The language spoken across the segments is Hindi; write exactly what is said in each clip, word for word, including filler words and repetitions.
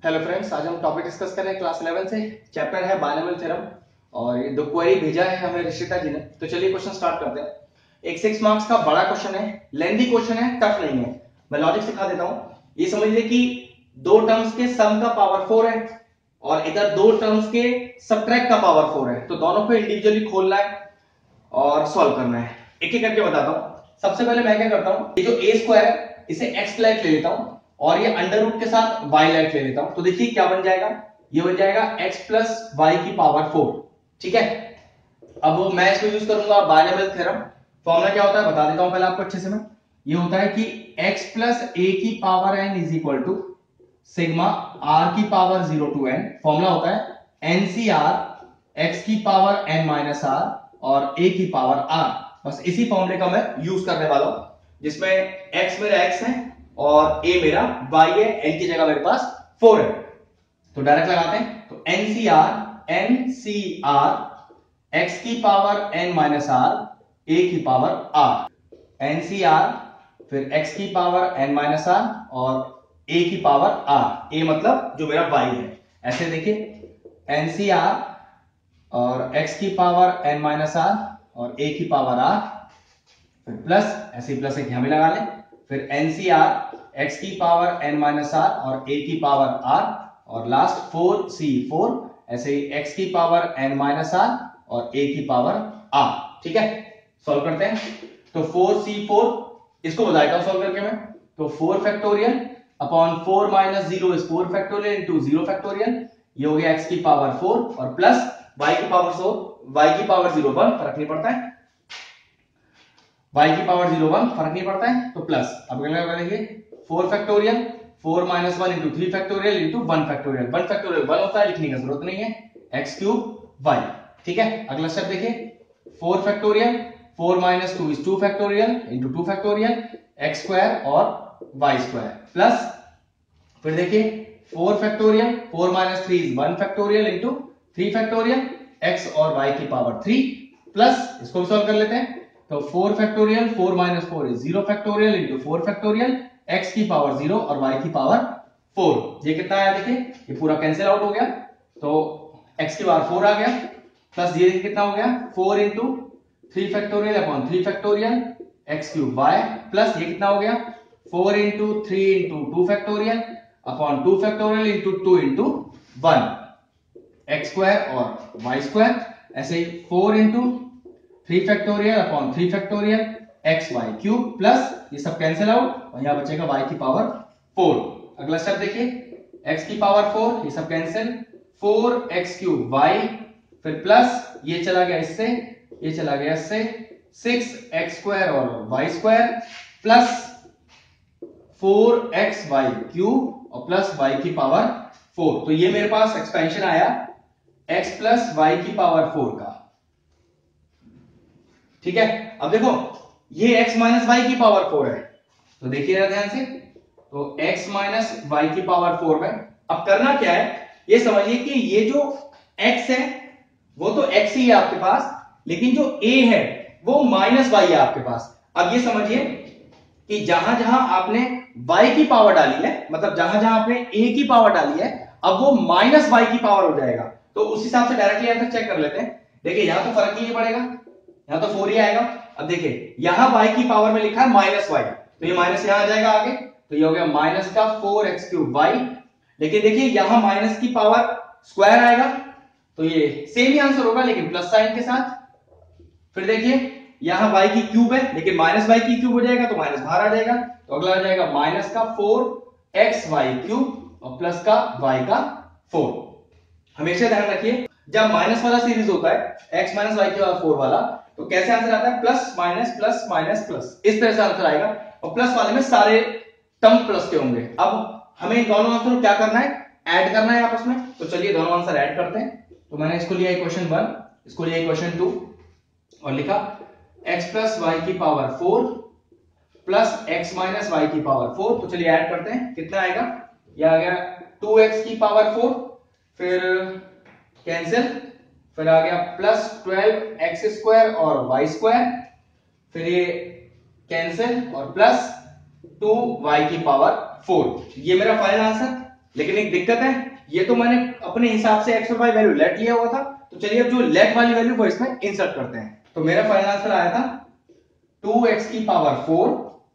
हेलो फ्रेंड्स, आज हम टॉपिक डिस्कस कर रहे हैं क्लास इलेवन से। चैप्टर है बायनोमियल थ्योरम और ये दो क्वेरी भेजा है हमें ऋषिता जी ने। तो चलिए क्वेश्चन स्टार्ट करते हैं। एक सिक्स मार्क्स का बड़ा क्वेश्चन है, लेंथी क्वेश्चन है, टफ नहीं है। मैं लॉजिक सिखा देता हूं। ये समझ लीजिए कि दो टर्म्स के सम का पावर फोर है और इधर दो टर्म्स के सबट्रैक्ट का पावर फोर है, तो दोनों को इंडिविजुअली खोलना है और सॉल्व करना है। एक एक करके बताता हूं। सबसे पहले मैं क्या करता हूं, ये जो ए स्क्वायर है इसे एक्स लाइक ले लेता हूं और ये अंडर रूट के साथ वाई लाइक ले लेता हूं। तो देखिए क्या बन जाएगा, ये बन जाएगा x प्लस वाई की पावर फोर। ठीक है, अब मैं इसको यूज करूंगा बायनोमियल थ्योरम। फॉर्मूला क्या होता है बता देता हूं पहले आपको अच्छे से। मैं ये होता है कि x प्लस ए की power n is equal to sigma r की power zero to n। Formula होता है एनसीआर x की पावर n माइनस r और a की पावर r। बस इसी फॉर्मूले का मैं यूज करने वाला हूं, जिसमें x मेरा x है और a मेरा y है, n की जगह मेरे पास फोर है। तो डायरेक्ट लगाते हैं। तो एनसीआर एनसीआर x की power n minus r, a की पावर r। एनसीआर फिर x की पावर n माइनस r और a की पावर r। a मतलब जो मेरा y है। ऐसे देखिए एनसीआर और x की पावर n माइनस r और a की पावर r, फिर प्लस, ऐसे प्लस एक यहां भी लगा लें। फिर एनसीआर x की पावर n माइनस r और a की पावर r और लास्ट फोर सी फोर, ऐसे ही x की पावर n माइनस r और a की पावर r। ठीक है, सॉल्व करते हैं। तो फोर सी फोर इसको बताएगा हूं सॉल्व करके मैं। तो four factorial upon four minus zero is four factorial into zero factorial. ये हो गया x की पावर फोर और प्लस y की पावर सो y की पावर जीरो वन, फर्क नहीं पड़ता है। y की पावर जीरो वन फर्क नहीं पड़ता है, तो प्लस। अब क्या करेंगे, four factorial four minus one into three factorial into one factorial. One factorial one होता है, लिखने की जरूरत नहीं है। X cube y. ठीक है, अगला स्टेप देखिए। Four factorial four minus two is two factorial into two factorial x square और वाई स्क्वायर प्लस, फिर देखिए four factorial four minus three is one factorial into three factorial x और वाई की पावर थ्री प्लस, इसको भी सॉल्व कर लेते हैं। तो four factorial four minus four is zero factorial into four factorial x की पावर जीरो और y की पावर फोर। ये कितना आया देखिए, ये पूरा कैंसिल आउट हो गया, तो x की पावर फोर आ गया प्लस ये कितना हो गया, four into three factorial upon three factorial x cube y plus ये कितना हो गया, four into three into two factorial upon two factorial into two into one x square और वाई स्क्वायर। ऐसे ही four into three factorial upon three factorial x y cube plus ये सब कैंसिल आउट और यहां बचेगा y की पावर फोर। अगला स्टेप देखिए, x की पावर फोर, ये सब cancel, four x cube y, फिर प्लस ये चला गया इससे, ये चला गया इससे, सिक्स एक्स स्क्वायर और y square plus four x y cube और प्लस y की पावर फोर। तो ये मेरे पास एक्सपेंशन आया x प्लस वाई की पावर फोर का। ठीक है, अब देखो ये x माइनस वाई की पावर फोर है, तो देखिए ध्यान से। तो x माइनस वाई की पावर फोर में अब करना क्या है, ये समझिए कि ये जो x है वो तो x ही है आपके पास, लेकिन जो a है वो माइनस वाई है आपके पास। अब ये समझिए कि जहां जहां आपने y की पावर डाली है, मतलब जहां जहां आपने a की पावर डाली है, अब वो माइनस वाई की पावर हो जाएगा। तो उस हिसाब से डायरेक्टली आंसर चेक कर लेते हैं। देखिए यहां तो फर्क ही नहीं पड़ेगा, यहां तो फोर ही आएगा। अब देखिए यहां y की पावर में लिखा है माइनस वाई, तो ये माइनस यहां आ जाएगा आगे, तो ये हो गया माइनस का फोर एक्स क्यूब वाई। लेकिन देखिए यहां माइनस की पावर स्क्वायर आएगा, तो ये सेम ही आंसर होगा लेकिन प्लस साइन के साथ। फिर देखिए यहां y की क्यूब है लेकिन माइनस वाई की क्यूब हो जाएगा, तो माइनस बाहर आ जाएगा, तो अगला आ जाएगा माइनस का फोर एक्स वाई क्यूब और प्लस का y का फोर। हमेशा ध्यान रखिए जब माइनस वाला सीरीज होता है x माइनस वाई की पावर फोर वाला, तो कैसे आंसर आता है, plus minus plus minus plus, इस तरह से आंसर आएगा। और प्लस वाले में सारे टर्म प्लस के होंगे। अब हमें दोनों आंसर क्या करना है, ऐड करना है आपस में। तो चलिए दोनों आंसर ऐड करते हैं। तो मैंने इसको लिया इक्वेशन वन, इसको लिया इक्वेशन टू और लिखा x प्लस वाई की power four plus x minus y की पावर फोर। तो चलिए ऐड करते हैं, कितना आएगा, यह आ गया टू एक्स की पावर फोर, फिर कैंसिल, फिर आ गया प्लस ट्वेल्व एक्स स्क्वायर और वाई स्क्वायर, फिर ये कैंसिल और प्लस टू वाई की पावर फोर। ये मेरा फाइनल आंसर। लेकिन एक दिक्कत है, ये तो मैंने अपने हिसाब से एक्स और वाई वैल्यू लेट लिया हुआ था, तो चलिए अब जो लेट वाली वैल्यू वो इसमें इंसर्ट करते हैं। तो मेरा फाइनल आंसर आया था टू एक्स की power four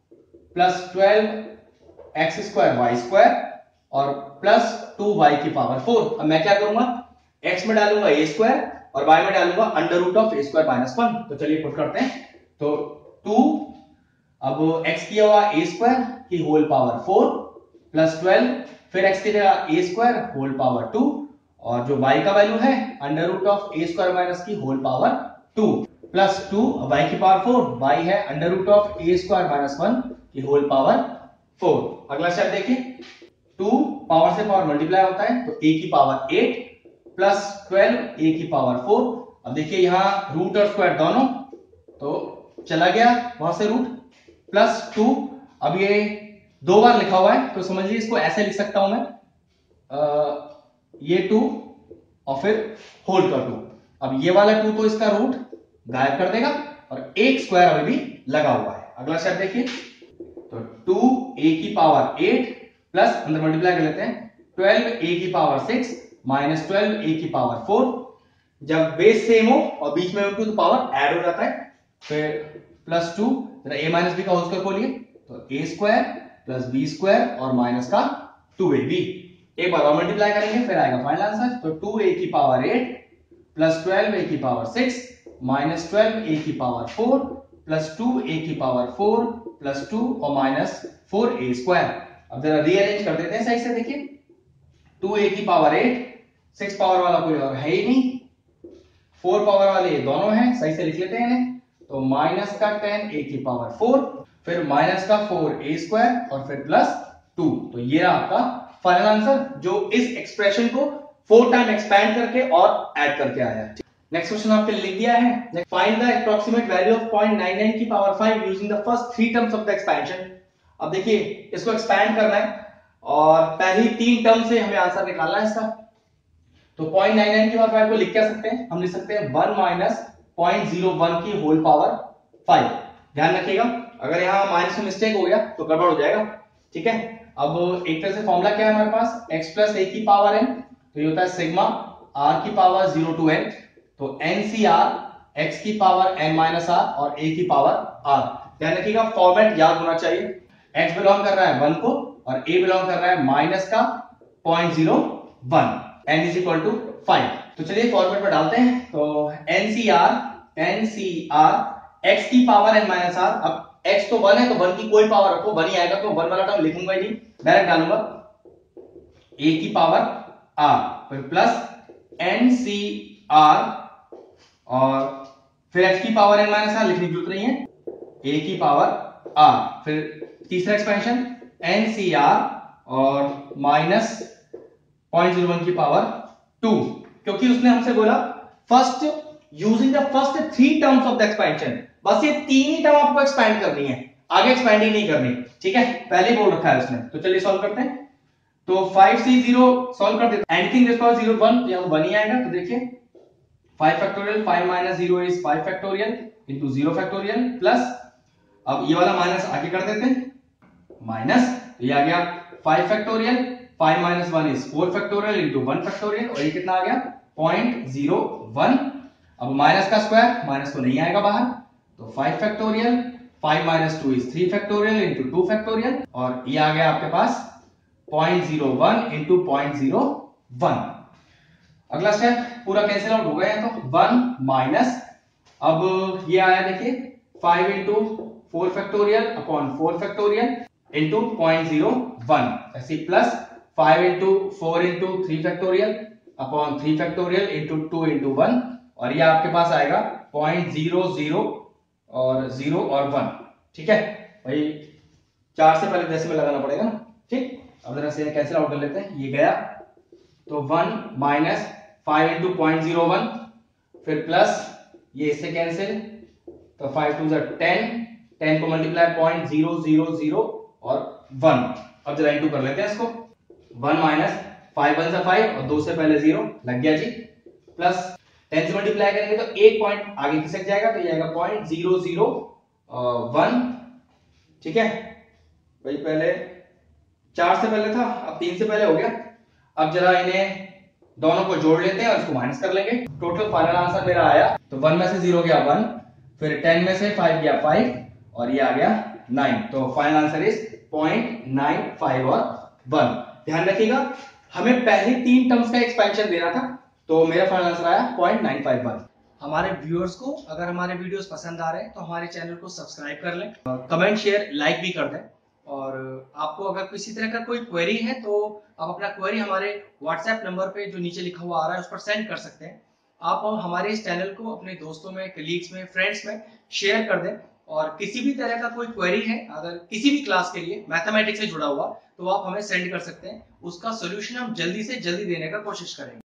plus twelve x square Y square और प्लस टू वाई की पावर फोर। अब मैं क्या करूंगा, x में डालूंगा ए स्क्वायर और y में डालूंगा under root of a square minus one. तो चलिए पुट करते हैं। तो टू, अब x किया हुआ ए स्क्वायर की whole power four plus twelve, फिर x की जगह a square whole power two, और जो y का वैल्यू है under root of a square minus की whole power two plus two, y की पावर फोर, y है under root of a square minus one की होल पावर फोर। अगला स्टेप देखिए, टू पावर से पावर मल्टीप्लाई होता है तो a की power eight plus twelve a की पावर फोर। अब देखिए यहां रूट और स्क्वायर दोनों, तो चला गया वहां से रूट, प्लस टू, अब ये दो बार लिखा हुआ है तो समझिए इसको ऐसे लिख सकता हूं मैं, आ, ये टू और फिर होल का टू। अब ये वाला टू तो इसका रूट गायब कर देगा और एक स्क्वायर अभी भी लगा हुआ है। अगला स्टेप देखिए, तो टू a की पावर एट प्लस अंदर मल्टीप्लाई कर लेते हैं ट्वेल्व a की power six minus twelve a की पावर फोर। जब बेस सेम हो और बीच में टू तो पावर ऐड हो जाता है, फिर plus two, a minus b का होल स्क्वायर खोलिए तो a square plus b square और माइनस का टू ए बी। एक बार और मल्टीप्लाई करेंगे फिर आएगा फाइनल आंसर। तो टू a की power eight plus twelve a की power six minus twelve a की power four plus two a की पावर फोर प्लस टू और माइनस फोर a स्क्वायर। अब जरा रीअरेंज कर देते हैं सही से, देखिए टू a की पावर एट, सिक्स पावर वाला कोई और है ही नहीं, फोर पावर वाले ये दोनों हैं, सही से लिख लेते हैं इन्हें। तो माइनस का टेन a की पावर फोर, फिर माइनस का फोर a स्क्वायर और फिर प्लस टू। तो ये रहा आपका फाइनल आंसर, जो इस एक्सप्रेशन को फोर टाइम एक्सपैंड करके और ऐड करके आया है। नेक्स्ट क्वेश्चन आपके लिख दिया है, find the approximate value of point nine nine की power five using the first three terms of the expansion. अब देखिए इसको एक्सपैंड करना है और पहली तीन टर्म से हमें आंसर निकालना है इसका। तो पॉइंट नाइन नाइन की पावर फाइव को लिख क्या सकते हैं, हम लिख सकते हैं one minus point zero one की होल पावर फाइव। ध्यान रखिएगा अगर यहाँ माइनस में मिस्टेक हो गया तो गड़बड़ हो जाएगा, ठीक है। अब एक तरह से फॉर्मूला क्या है हमारे पास, x प्लस ए की पावर n, तो ये होता है सिग्मा r की पावर जीरो टू n, तो n सी r x की पावर n माइनस r और a की पावर r। ध्यान रखिएगा फॉर्मेट याद होना चाहिए, x बिलोंग कर रहा है वन को और a बिलोंग कर रहा है माइनस का point zero one, n is equal to five. तो चलिए फॉर्मेट में डालते हैं। तो n C r n C r x की पावर n माइनस r, अब x तो वन है तो वन की कोई पावर रखो, वन ही आएगा, तो वन वाला टर्म लिखूंगा ही नहीं, डायरेक्ट डालूंगा a की पावर r, फिर प्लस n सी r और फिर x की पावर n माइनस r लिखने की जरूरत नहीं है, a की पावर r, फिर तीसरा एक्सपेंशन n सी r और माइनस पॉइंट जीरो वन की पावर टू, क्योंकि उसने हमसे बोला first using the first three terms of the expansion, बस ये तीन ही टर्म आपको एक्सपैंड करनी है, आगे एक्सपैंड ही नहीं करनी, ठीक है, पहले बोल रखा है उसने। तो चलिए सॉल्व करते हैं। तो फाइव सी जीरो सॉल्व कर देते हैं, anything raise power zero one, तो यहां वन ही आएगा। तो देखिए five factorial, five minus zero is five factorial into zero factorial plus, अब ये वाला माइनस आगे कर देते हैं, माइनस, तो ये आ गया five factorial, five minus one is four factorial into one factorial, और ये कितना आ गया पॉइंट जीरो वन। अब माइनस का स्क्वायर, माइनस तो नहीं आएगा बाहर, तो five factorial, five minus two is three factorial into two factorial, और ये आ गया आपके पास point zero one into point zero one. अगला स्टेप पूरा कैंसिल आउट हो गया है, तो वन माइनस, अब ये आया देखिए five into four factorial upon four factorial into point zero one, ऐसे plus five into four into three factorial upon three factorial into two into one, और ये आपके पास आएगा पॉइंट जीरो जीरो और जीरो और वन, ठीक है भाई, चार से पहले जैसे में लगाना पड़ेगा ना, ठीक। अब जरा से कैंसिल आउट कर लेते हैं, ये गया, तो one minus five into point zero one, फिर प्लस ये इससे कैंसिल, तो फाइव टू ज़ा टेन, टेन को multiply point zero zero zero और वन। अब जरा इंटू कर लेते हैं इसको, वन माइनस फाइव वन सा फाइव और दो से पहले जीरो लग गया जी, प्लस टेन से मल्टीप्लाई करेंगे तो एक पॉइंट आगे खिसक जाएगा, तो ये आएगा पॉइंट जीरो जीरो वन, ठीक है भाई। पहले चार से पहले था, अब तीन से पहले हो गया, अब जरा इन्हें दोनों को जोड़ लेते हैं और इसको माइनस कर लेंगे। टोटल फाइनल आंसर मेरा आया, तो वन में से जीरो गया वन, फिर टेन में से फाइव गया फाइव और ये आ गया नाइन। तो final answer is point nine five और वन। ध्यान रखिएगा हमें पहले तीन टर्म्स का एक्सपेंशन देना था, तो मेरा फाइनल आंसर आया पॉइंट नाइन फाइव वन। हमारे व्यूअर्स को अगर हमारे वीडियोस पसंद आ रहे हैं तो हमारे चैनल को सब्सक्राइब कर लें, कमेंट शेयर लाइक भी कर दें। और आपको अगर किसी तरह का कोई क्वेरी है तो आप अपना क्वेरी हमारे व्हाट्सएप नंबर पे जो नीचे लिखा हुआ आ रहा है उस पर सेंड कर सकते हैं। आप हमारे इस चैनल को अपने दोस्तों में, कलीग्स में, फ्रेंड्स में शेयर कर दें। और किसी भी तरह का कोई क्वेरी है अगर किसी भी क्लास के लिए मैथमेटिक्स से जुड़ा हुआ, तो आप हमें सेंड कर सकते हैं, उसका सोल्यूशन हम जल्दी से जल्दी देने का कोशिश करेंगे।